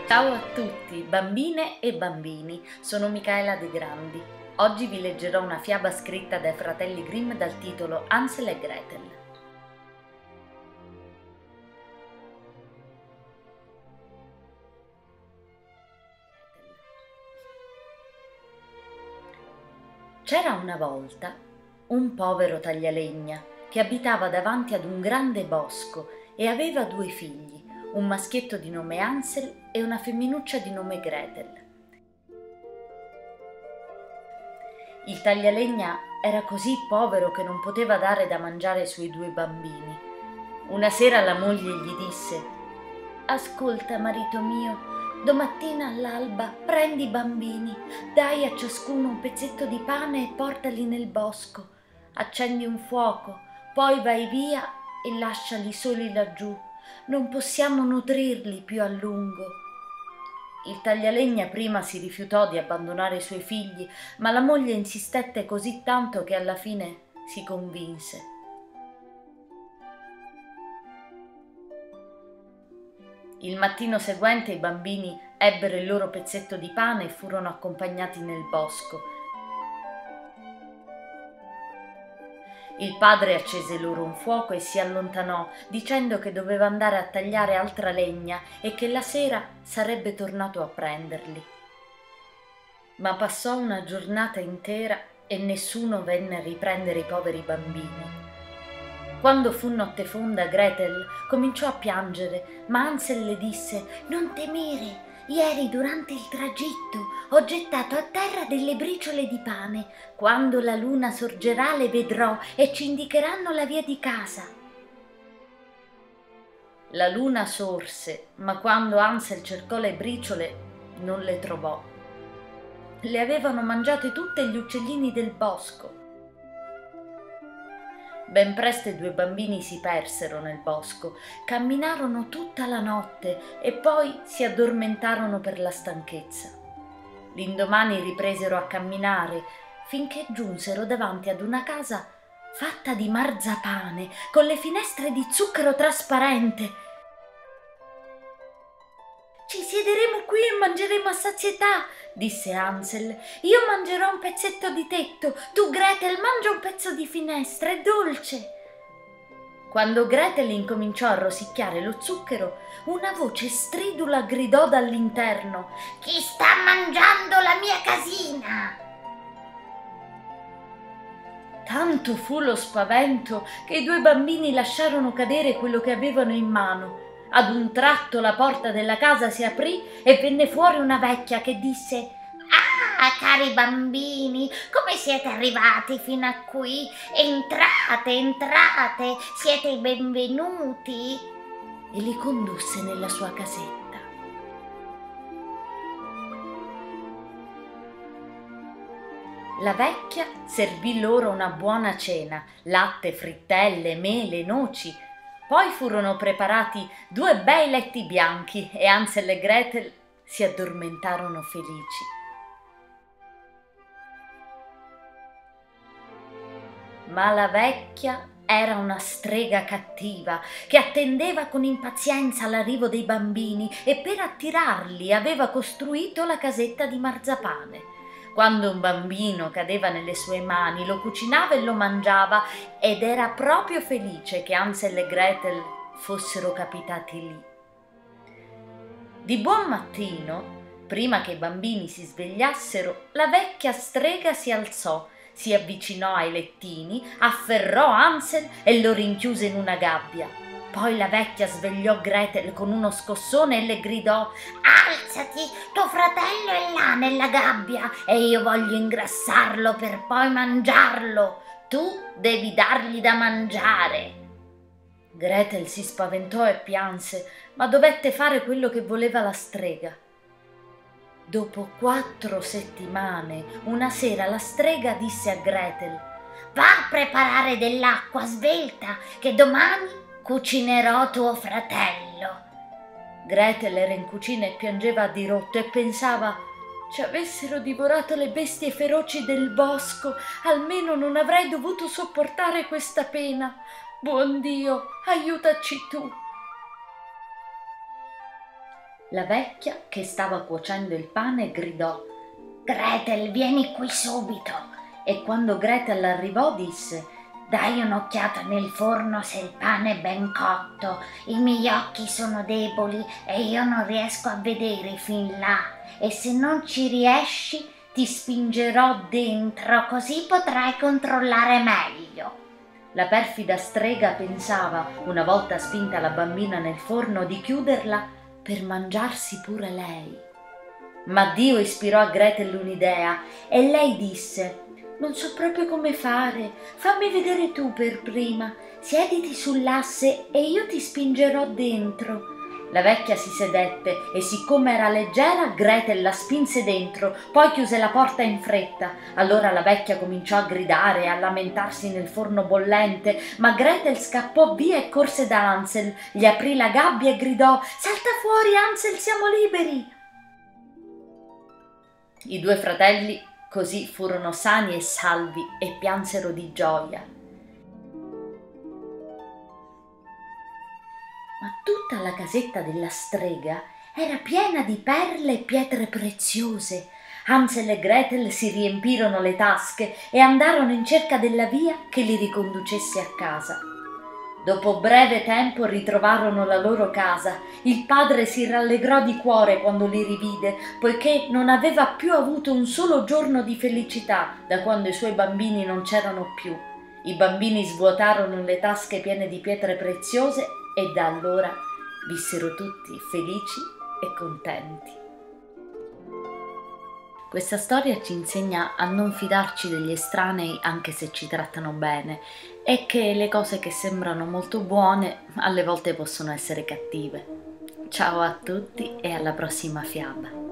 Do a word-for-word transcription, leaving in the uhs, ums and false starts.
Ciao a tutti, bambine e bambini, sono Micaela De Grandi. Oggi vi leggerò una fiaba scritta dai fratelli Grimm dal titolo Hansel e Gretel. C'era una volta un povero taglialegna che abitava davanti ad un grande bosco e aveva due figli, un maschietto di nome Hansel e una femminuccia di nome Gretel. Il taglialegna era così povero che non poteva dare da mangiare ai suoi due bambini. Una sera la moglie gli disse: «Ascolta, marito mio, domattina all'alba prendi i bambini, dai a ciascuno un pezzetto di pane e portali nel bosco. Accendi un fuoco, poi vai via e lasciali soli laggiù. Non possiamo nutrirli più a lungo». Il taglialegna prima si rifiutò di abbandonare i suoi figli, ma la moglie insistette così tanto che alla fine si convinse. Il mattino seguente i bambini ebbero il loro pezzetto di pane e furono accompagnati nel bosco. Il padre accese loro un fuoco e si allontanò, dicendo che doveva andare a tagliare altra legna e che la sera sarebbe tornato a prenderli. Ma passò una giornata intera e nessuno venne a riprendere i poveri bambini. Quando fu notte fonda, Gretel cominciò a piangere, ma Hansel le disse: «Non temere, ieri durante il tragitto ho gettato a terra delle briciole di pane. Quando la luna sorgerà le vedrò e ci indicheranno la via di casa». La luna sorse, ma quando Hansel cercò le briciole non le trovò. Le avevano mangiate tutte gli uccellini del bosco. Ben presto i due bambini si persero nel bosco, camminarono tutta la notte e poi si addormentarono per la stanchezza. L'indomani ripresero a camminare finché giunsero davanti ad una casa fatta di marzapane con le finestre di zucchero trasparente. «Ci siederemo qui e mangeremo a sazietà», disse Hansel. «Io mangerò un pezzetto di tetto, tu Gretel mangia un pezzo di finestra, è dolce». Quando Gretel incominciò a rosicchiare lo zucchero, una voce stridula gridò dall'interno: «Chi sta mangiando la mia casina?» Tanto fu lo spavento che i due bambini lasciarono cadere quello che avevano in mano. Ad un tratto la porta della casa si aprì e venne fuori una vecchia che disse: «Ah, cari bambini, come siete arrivati fino a qui? Entrate, entrate, siete i benvenuti!» E li condusse nella sua casetta. La vecchia servì loro una buona cena, latte, frittelle, mele, noci. Poi furono preparati due bei letti bianchi e Hansel e Gretel si addormentarono felici. Ma la vecchia era una strega cattiva che attendeva con impazienza l'arrivo dei bambini e per attirarli aveva costruito la casetta di marzapane. Quando un bambino cadeva nelle sue mani, lo cucinava e lo mangiava, ed era proprio felice che Hansel e Gretel fossero capitati lì. Di buon mattino, prima che i bambini si svegliassero, la vecchia strega si alzò, si avvicinò ai lettini, afferrò Hansel e lo rinchiuse in una gabbia. Poi la vecchia svegliò Gretel con uno scossone e le gridò: «Alzati, tuo fratello è là nella gabbia e io voglio ingrassarlo per poi mangiarlo. Tu devi dargli da mangiare». Gretel si spaventò e pianse, ma dovette fare quello che voleva la strega. Dopo quattro settimane, una sera la strega disse a Gretel: «Va a preparare dell'acqua svelta che domani cucinerò tuo fratello». Gretel era in cucina e piangeva a dirotto e pensava: «Ci avessero divorato le bestie feroci del bosco, almeno non avrei dovuto sopportare questa pena. Buon Dio, aiutaci tu». La vecchia, che stava cuocendo il pane, gridò: Gretel, vieni qui subito. E quando Gretel arrivò disse: Dai un'occhiata nel forno se il pane è ben cotto. I miei occhi sono deboli e io non riesco a vedere fin là. E se non ci riesci, ti spingerò dentro, così potrai controllare meglio. La perfida strega pensava, una volta spinta la bambina nel forno, di chiuderla per mangiarsi pure lei. Ma Dio ispirò a Gretel un'idea e lei disse: non so proprio come fare, fammi vedere tu per prima, siediti sull'asse e io ti spingerò dentro. La vecchia si sedette e siccome era leggera, Gretel la spinse dentro, poi chiuse la porta in fretta. Allora la vecchia cominciò a gridare e a lamentarsi nel forno bollente, ma Gretel scappò via e corse da Hansel, gli aprì la gabbia e gridò: salta fuori, Hansel, siamo liberi! I due fratelli così furono sani e salvi e piansero di gioia. Ma tutta la casetta della strega era piena di perle e pietre preziose. Hansel e Gretel si riempirono le tasche e andarono in cerca della via che li riconducesse a casa. Dopo breve tempo ritrovarono la loro casa. Il padre si rallegrò di cuore quando li rivide, poiché non aveva più avuto un solo giorno di felicità da quando i suoi bambini non c'erano più. I bambini svuotarono le tasche piene di pietre preziose e da allora vissero tutti felici e contenti. Questa storia ci insegna a non fidarci degli estranei anche se ci trattano bene e che le cose che sembrano molto buone alle volte possono essere cattive. Ciao a tutti e alla prossima fiaba.